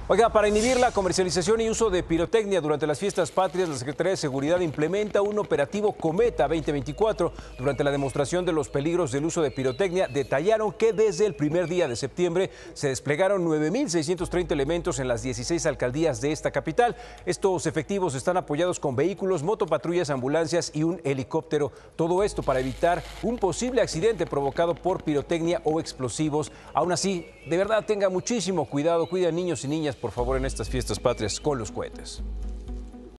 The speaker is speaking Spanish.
Oiga, para inhibir la comercialización y uso de pirotecnia durante las fiestas patrias, la Secretaría de Seguridad implementa un operativo Cometa 2024. Durante la demostración de los peligros del uso de pirotecnia, detallaron que desde el primer día de septiembre se desplegaron 9.630 elementos en las 16 alcaldías de esta capital. Estos efectivos están apoyados con vehículos, motopatrullas, ambulancias y un helicóptero. Todo esto para evitar un posible accidente provocado por pirotecnia o explosivos. Aún así, de verdad, tenga muchísimo cuidado, cuida a niños y niñas, por favor, en estas fiestas patrias con los cohetes.